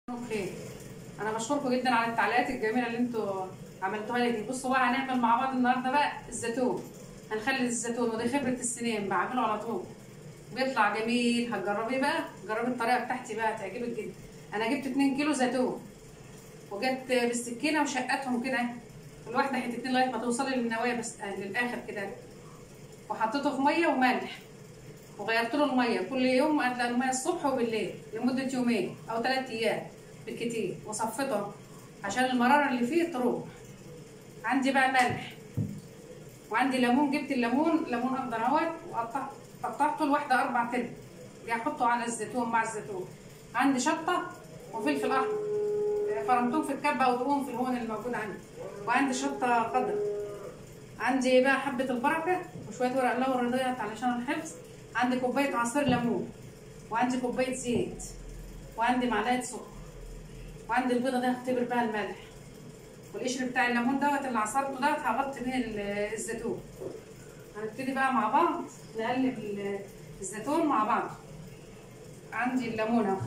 اوكي، انا بشكركم جدا على التعليقات الجميله اللي انتوا عملتوها لي دي. بصوا بقى، هنعمل مع بعض النهارده بقى الزيتون. هنخلي الزيتون، ودي خبره السنين، بعمله على طول بيطلع جميل. هتجربيه بقى، جربي الطريقه بتاعتي بقى هتعجبك جدا. انا جبت 2 كيلو زيتون وجبت بالسكينه وشقتهم كده كل واحده حتتين لغايه ما توصلي للنوايا بس للاخر كده، وحطيته في ميه وملح وغيرت له الميه كل يوم. ادلق الميه الصبح وبالليل لمده يومين او 3 ايام بالكتير، وصفيته عشان المراره اللي فيه تروح. عندي بقى ملح وعندي ليمون. جبت الليمون ليمون اخضر اهوت وقطعته لواحده 4 تربع دي احطه على الزيتون مع الزيتون. عندي شطه وفلفل احمر فرمتهم في الكبه ودقوهم في الهون اللي موجود عندي. وعندي شطه خضراء. عندي بقى حبه البركه وشويه ورق لورا ديت علشان الحفظ. عندي كوبايه عصير ليمون وعندي كوبايه زيت وعندي معلقه سكر وعندي البيضه دي هختبر بقى الملح، والقشر بتاع الليمون دوت اللي عصرته دوت هغطي بيه الزيتون. هنبتدي بقى مع بعض نقلب الزيتون مع بعض. عندي الليمون اهو،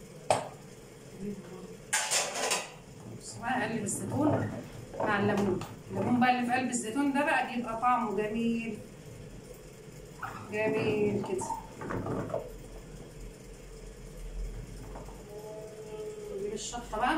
بصوا بقى اقلب الزيتون مع الليمون. الليمون بقى اللي في قلب الزيتون ده بقى بيبقى طعمه جميل جميل كده. نجيب الشطه بقى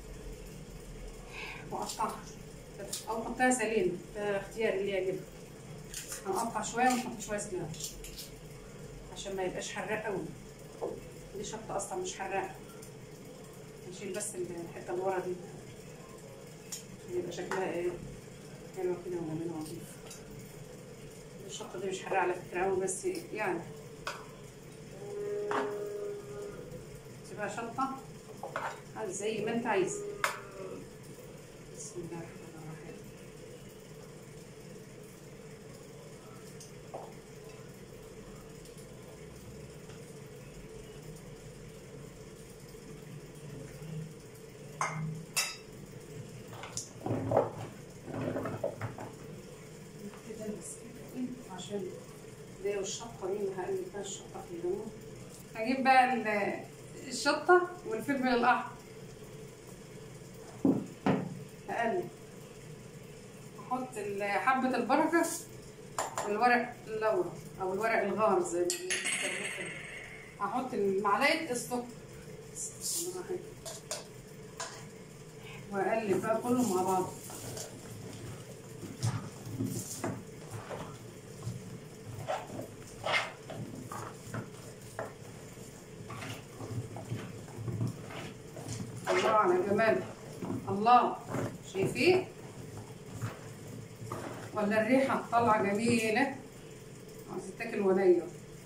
واقطعها او احطها سليمه، ده اختياري اللي يعجبك. هنقطع شويه ونحط شويه سليمه عشان ما يبقاش حراق قوي. دي شطه اصلا مش حراقه، نشيل بس الحته اللي ورا دي عشان يبقى شكلها ايه حلوه كده وجميله ونضيفه. الشطه دي مش حراقه على فكره قوي، بس يعني تبقى شطه زي ما انت عايز. بسم الله الرحمن الرحيم. كده بس عشان دي والشطه دي اللي هقلب بقى الشطه في الليمون. هجيب بقى الشطه والفلفل الاحمر هقلب، احط حبه البركه والورق اللورا او الورق الغار زي ما بيسموه كده. هحط معلقه السكر واقلب بقى كله مع بعض. الله على جمال، الله، شايفين ولا الريحه طالعه جميله؟ عايزه تاكل ونيه.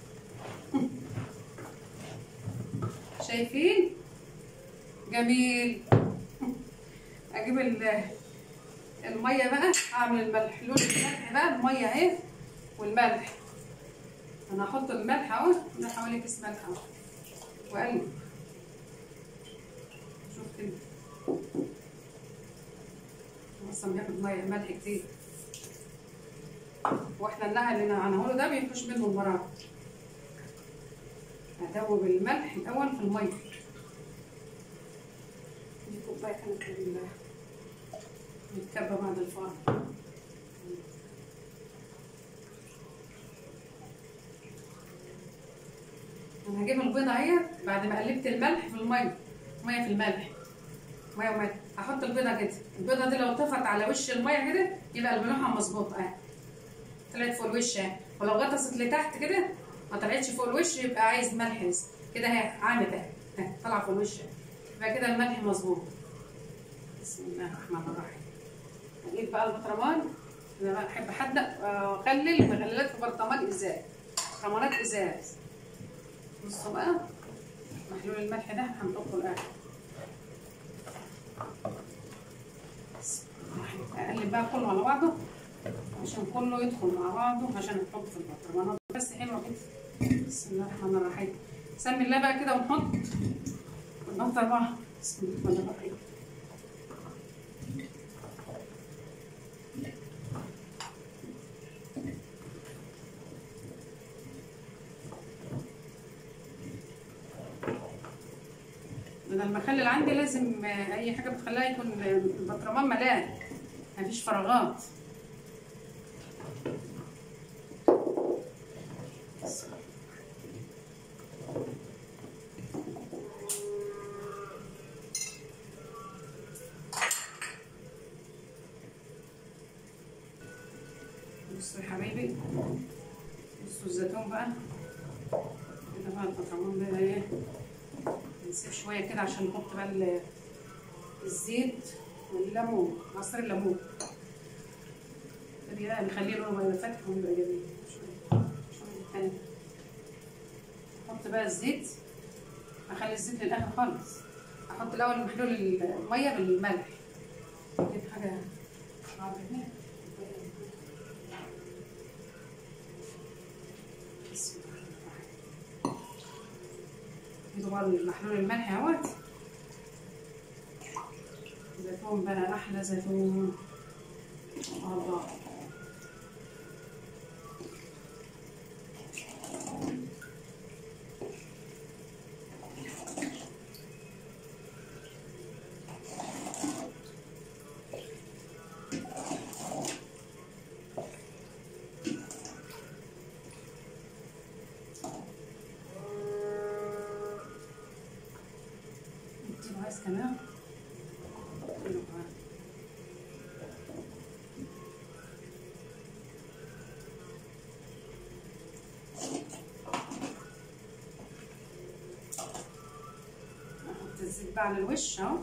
شايفين جميل. اجيب الميه بقى، اعمل الملح لون الملح بقى. الميه اهي والملح، انا هحط الملح اهو، ده حوالي كيس ملح اهو، واقلب. شوف كده اصلا بياخد ملح كتير، واحنا النقع اللي هنعمله ده بيخش منه المرار. هدوب الملح الاول في الميه. دي كوبايه كانت متكبه بعد الفرن. انا هجيب البيضه اهي بعد ما قلبت الملح في الميه، ميه في الملح، ميه وملح. هحط البيضه كده. البيضه دي لو طفت على وش الميه كده يبقى الملوحه مظبوط اهي، طلعت فوق الوش اهي. ولو غطست لتحت كده ما طلعتش فوق الوش يبقى عايز ملح لسه كده اهي، عامل اهي طالعه فوق الوش اهي، يبقى كده الملح مظبوط. بسم الله الرحمن الرحيم. هجيب بقى البطرمان. انا بقى بحب احدق واخلل المخللات في برطمان ازاز، برطمانات ازاز. بصوا بقى محلول الملح ده هنحطه الاخر. اقلب بقى كله على بعضه عشان كله يدخل مع بعضه عشان نحط في البطرمانات بس حلوه كده. بسم الله الرحمن الرحيم. سمي الله بقى كده ونحط ونحط بقى. بسم الله الرحمن الرحيم. بدل ما المخلل عندي لازم اي حاجه بتخليها يكون البطرمان ملان، مفيش فراغات. بصوا يا حبايبي، بصوا الزيتون بقى كده بقى، البطرمان ده ايه، نسيب شويه كده عشان نحط بقى الزيت والليمون، عصير الليمون ده نخليه لونه فاتح ويبقى جميل. شويه تاني نحط بقى الزيت، اخلي الزيت للاخر خالص. احط الاول محلول الميه بالملح، دي حاجه عجبتني. طبعا محلول الملح اهوت. زيتون بقى، احلى زيتون. الله، عايز كمان احط الزيت بقى على الوش اهو،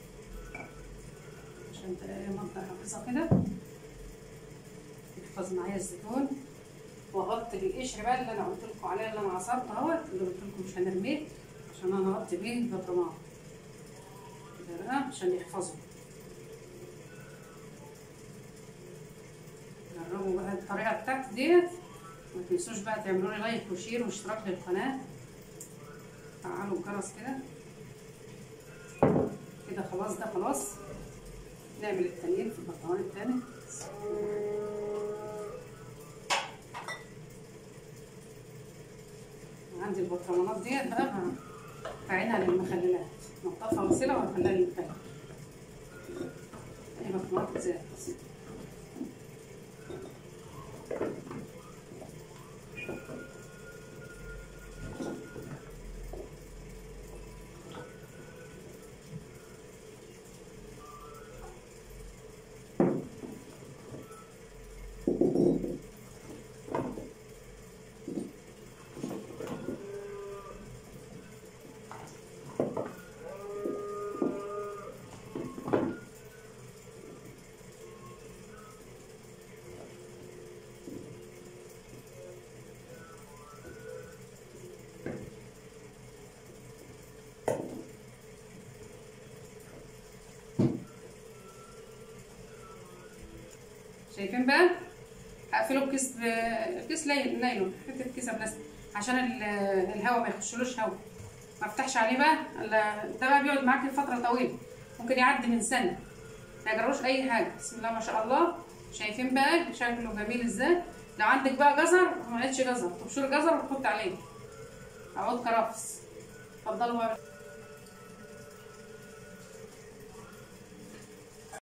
عشان منطقه حافظه كده يحفظ معايا الزيتون. واغطي بالقشر بقى اللي انا قلت لكم عليه، اللي انا عصرته اهوت، اللي قلت لكم مش هنرميه، عشان انا اغطي بيه البطرمان كده بقى عشان يحفظه. جربوا بقى الطريقه بتاعتي ديت، ما تنسوش بقى تعملوا لي لايك وشير واشتراك للقناه، فعلوا الجرس كده. كده خلاص، ده خلاص. نعمل التانيين في البرطمان التاني. عندي البطرمانات ديت بقى بعينها للمخللات، نقطفها وسيله وهنخليها للمخلل. هي بطرمانات زي بسيطه. شايفين بقى؟ هقفله بكيس نايلون، حته كيسه بلاستيك، عشان الهواء ما يخشلوش هواء. ما افتحش عليه بقى، ده بقى بيقعد معاك فتره طويله، ممكن يعدي من سنه، ما يجروش اي حاجه. بسم الله ما شاء الله. شايفين بقى شكله جميل ازاي؟ لو عندك بقى جزر وما لقيتش جزر، تبشر جزر وتحط عليه عود كرفس. اتفضلوا بقى.